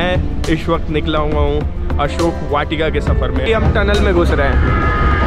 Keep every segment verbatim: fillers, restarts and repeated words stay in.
मैं इस वक्त निकला हुआ हूँ अशोक वाटिका के सफ़र में। हम टनल में घुस रहे हैं।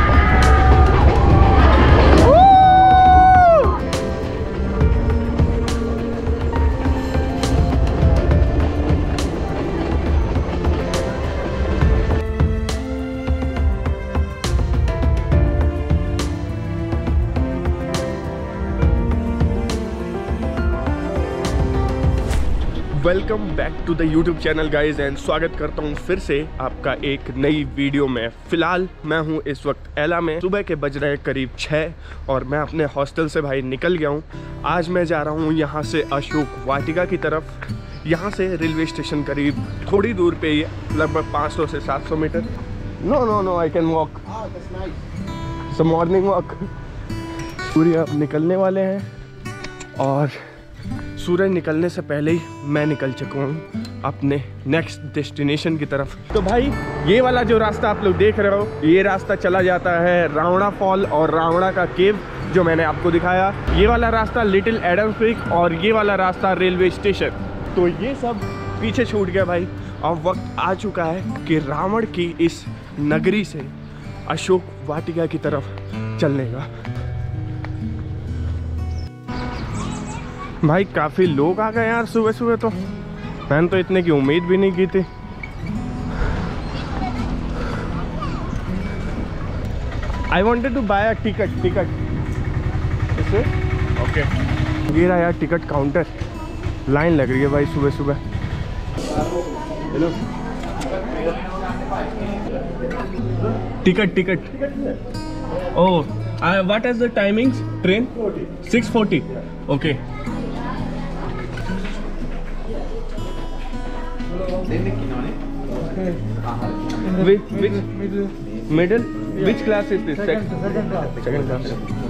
Welcome back to the YouTube channel guys and स्वागत करता हूँ फिर से आपका एक नई वीडियो में। फिलहाल मैं हूँ इस वक्त एला में। सुबह के बज रहे करीब छः और मैं अपने हॉस्टल से भाई निकल गया हूँ। आज मैं जा रहा हूँ यहाँ से अशोक वाटिका की तरफ। यहाँ से रेलवे स्टेशन करीब थोड़ी दूर पे ही है, लगभग पाँच सौ से सात सौ मीटर। No no no I can walk, it's a morning walk. सूर्य अब निकलने वाले हैं और सूरज निकलने से पहले ही मैं निकल चुका हूँ अपने नेक्स्ट डेस्टिनेशन की तरफ। तो भाई ये वाला जो रास्ता आप लोग देख रहे हो, ये रास्ता चला जाता है रावणा फॉल और रावणा का केव जो मैंने आपको दिखाया। ये वाला रास्ता लिटिल एडम क्रीक और ये वाला रास्ता रेलवे स्टेशन। तो ये सब पीछे छूट गया भाई। अब वक्त आ चुका है कि रावण की इस नगरी से अशोक वाटिका की तरफ चलने का। भाई काफ़ी लोग आ गए यार सुबह सुबह, तो मैंने तो इतने की उम्मीद भी नहीं की थी। I wanted to buy a ticket ticket इसे ओके। ये रहा यार टिकट काउंटर। लाइन लग रही है भाई सुबह सुबह। Hello ticket ticket oh what is the timings train? Six forty okay. Which, which, middle? Which class is this? Second class.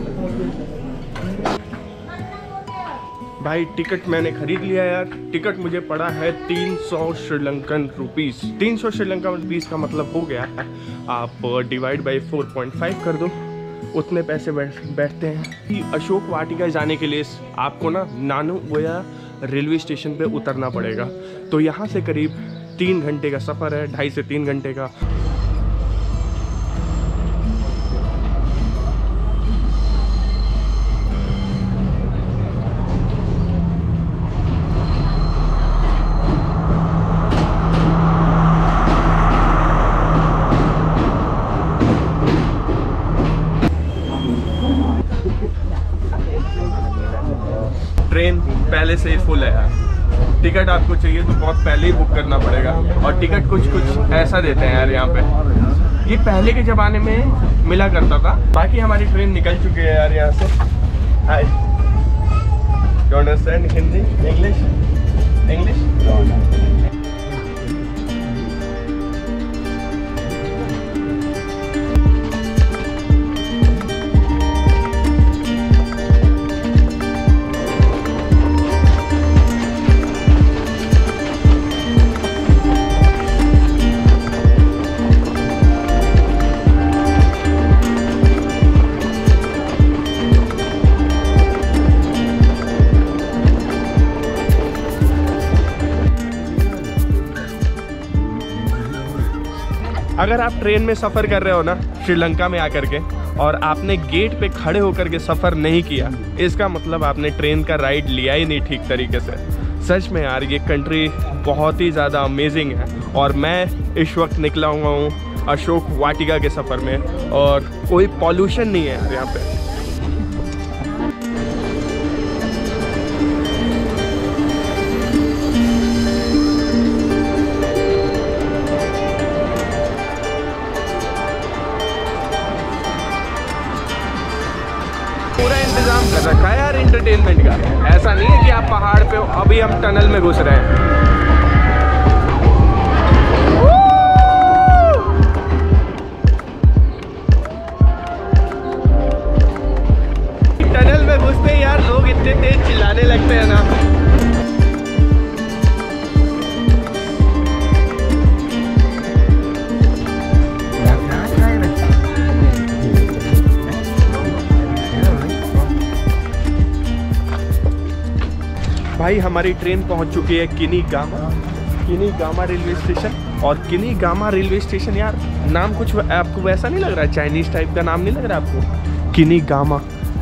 भाई टिकट मैंने खरीद लिया यार। टिकट मुझे पड़ा है तीन सौ श्रीलंकन रुपीस। तीन सौ श्रीलंकन रुपीस का मतलब हो गया है, आप divide by four point five कर दो, उतने पैसे बैठ बैठते हैं। अशोक वाटिका जाने के लिए आपको ना नानुगोया रेलवे स्टेशन पे उतरना पड़ेगा। तो यहाँ से करीब तीन घंटे का सफ़र है, ढाई से तीन घंटे का। ट्रेन पहले से ही फुल है यार। टिकट आपको चाहिए तो बहुत पहले ही बुक करना पड़ेगा और टिकट कुछ कुछ ऐसा देते हैं यार यहाँ पे। ये पहले के ज़माने में मिला करता था। बाकी हमारी ट्रेन निकल चुकी है यार यहाँ से। Hi, do understand Hindi? English? English? अगर आप ट्रेन में सफ़र कर रहे हो ना श्रीलंका में आकर के और आपने गेट पे खड़े होकर के सफ़र नहीं किया, इसका मतलब आपने ट्रेन का राइड लिया ही नहीं ठीक तरीके से। सच में यार ये कंट्री बहुत ही ज़्यादा अमेजिंग है। और मैं इस वक्त निकला हुआ हूँ अशोक वाटिका के सफ़र में और कोई पॉल्यूशन नहीं है यार यहाँ पे। पूरा इंतजाम कर रखा है यार एंटरटेनमेंट का। ऐसा नहीं है कि आप पहाड़ पे हो। अभी हम टनल में घुस रहे हैं। टनल में घुसते यार लोग इतने तेज चिल्लाने लगते हैं ना। भाई हमारी ट्रेन पहुंच चुकी है किनी गामा। किनी गामा रेलवे स्टेशन। और किनी गामा रेलवे स्टेशन यार नाम कुछ आपको वैसा नहीं लग रहा है, चाइनीज टाइप का नाम नहीं लग रहा आपको? किनी गामा,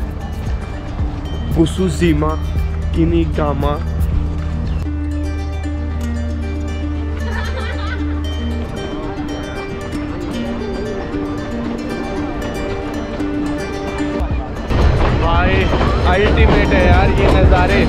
कुसुजीमा, किनी गामा। भाई अल्टीमेट है यार ये नज़ारे।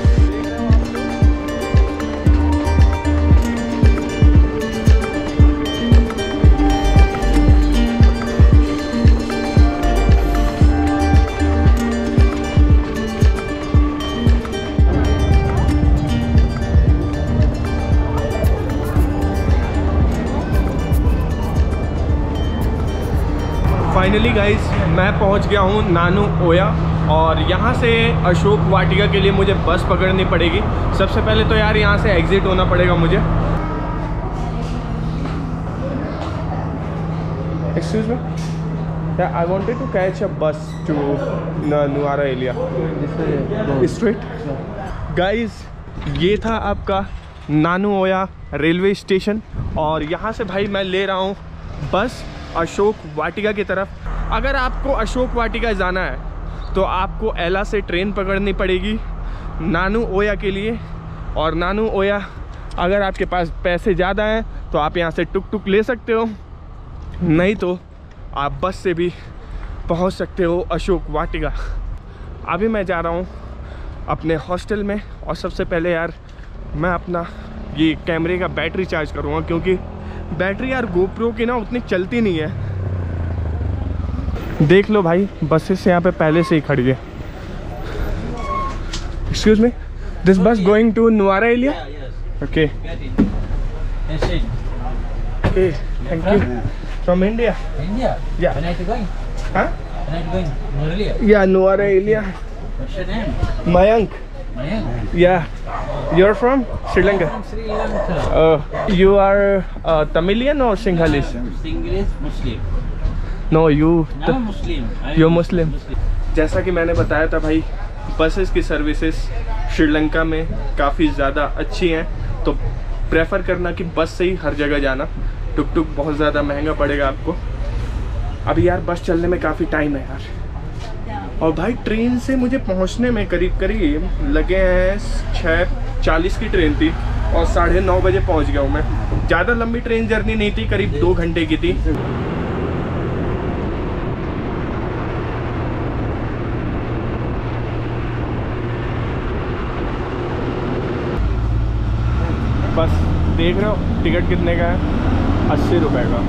फाइनली गाइस मैं पहुंच गया हूं नानू ओया और यहाँ से अशोक वाटिका के लिए मुझे बस पकड़नी पड़ेगी। सबसे पहले तो यार यहाँ से एग्जिट होना पड़ेगा मुझे। Excuse me, I wanted to catch a bus to Nuwara Eliya straight. Guys ये था आपका नानू ओया रेलवे स्टेशन और यहाँ से भाई मैं ले रहा हूँ बस अशोक वाटिका की तरफ। अगर आपको अशोक वाटिका जाना है तो आपको एला से ट्रेन पकड़नी पड़ेगी नानू ओया के लिए। और नानू ओया अगर आपके पास पैसे ज़्यादा हैं तो आप यहाँ से टुक टुक ले सकते हो, नहीं तो आप बस से भी पहुँच सकते हो अशोक वाटिका। अभी मैं जा रहा हूँ अपने हॉस्टल में और सबसे पहले यार मैं अपना ये कैमरे का बैटरी चार्ज करूँगा क्योंकि बैटरी यार गोप्रो की ना उतनी चलती नहीं है। देख लो भाई बसेस यहाँ पे पहले से ही खड़ी है। Excuse me, this bus going to Nuwara Eliya? Okay okay, thank you. From India? India? Yeah. When are you going? Huh? When are you going? Nuaria? Yeah, Nuara Elia. What's your name? Mayank. Mayank. Yeah. You're from Sri Lanka? From Sri Lanka. Uh, you are uh, Tamilian or Sinhalese? Sinhalese Muslim. No, you. No, Muslim. I You're am Muslim. जैसा कि मैंने बताया था भाई buses की services Sri Lanka में काफ़ी ज़्यादा अच्छी हैं, तो प्रेफर करना कि बस से ही हर जगह जाना। टुक टुक बहुत ज़्यादा महंगा पड़ेगा आपको। अभी यार बस चलने में काफ़ी टाइम है यार। और भाई ट्रेन से मुझे पहुंचने में करीब करीब लगे हैं छः चालीस की ट्रेन थी और साढ़े नौ बजे पहुंच गया हूँ मैं। ज़्यादा लंबी ट्रेन जर्नी नहीं थी, करीब दो घंटे की थी। बस देख रहे हो टिकट कितने का है? अस्सी रुपये का।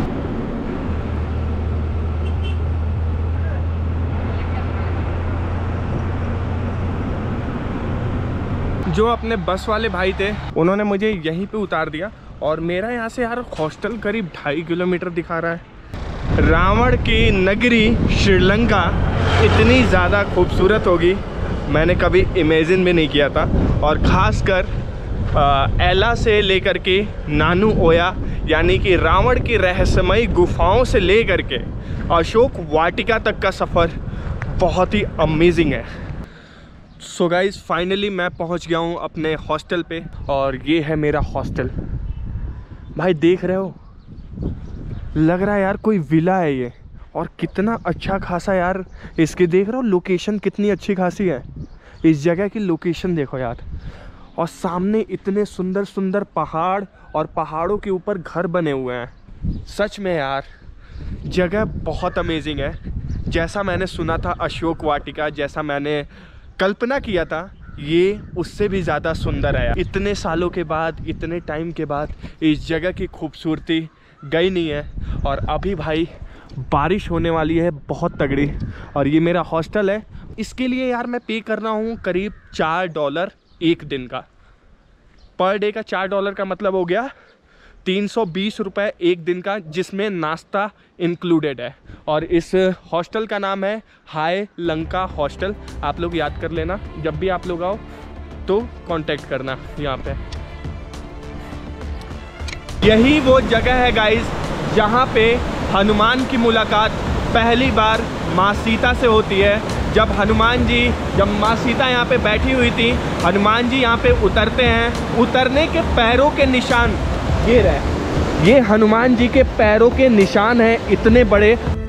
जो अपने बस वाले भाई थे उन्होंने मुझे यहीं पे उतार दिया और मेरा यहाँ से यार हॉस्टल करीब ढाई किलोमीटर दिखा रहा है। रावण की नगरी श्रीलंका इतनी ज़्यादा खूबसूरत होगी मैंने कभी इमेजिन भी नहीं किया था। और ख़ासकर एला से लेकर के नानू ओया यानी कि रावण की रहस्यमयी गुफाओं से लेकर के अशोक वाटिका तक का सफ़र बहुत ही अमेजिंग है। सो गाइस फाइनली मैं पहुंच गया हूं अपने हॉस्टल पे और ये है मेरा हॉस्टल। भाई देख रहे हो, लग रहा है यार कोई विला है ये। और कितना अच्छा खासा यार इसके देख रहे हो लोकेशन कितनी अच्छी खासी है। इस जगह की लोकेशन देखो यार, और सामने इतने सुंदर सुंदर पहाड़ और पहाड़ों के ऊपर घर बने हुए हैं। सच में यार जगह बहुत अमेजिंग है। जैसा मैंने सुना था अशोक वाटिका, जैसा मैंने कल्पना किया था, ये उससे भी ज़्यादा सुंदर है। इतने सालों के बाद, इतने टाइम के बाद इस जगह की खूबसूरती गई नहीं है। और अभी भाई बारिश होने वाली है बहुत तगड़ी। और ये मेरा हॉस्टल है, इसके लिए यार मैं पे कर रहा हूँ करीब चार डॉलर एक दिन का। पर डे का चार डॉलर का मतलब हो गया तीन सौ बीस रुपये एक दिन का, जिसमें नाश्ता इंक्लूडेड है। और इस हॉस्टल का नाम है हाई लंका हॉस्टल। आप लोग याद कर लेना, जब भी आप लोग आओ तो कांटेक्ट करना यहाँ पे। यही वो जगह है गाइस जहाँ पे हनुमान की मुलाकात पहली बार माँ सीता से होती है। जब हनुमान जी, जब माँ सीता यहाँ पे बैठी हुई थी, हनुमान जी यहाँ पे उतरते हैं, उतरने के पैरों के निशान ये रहे, ये हनुमान जी के पैरों के निशान हैं इतने बड़े।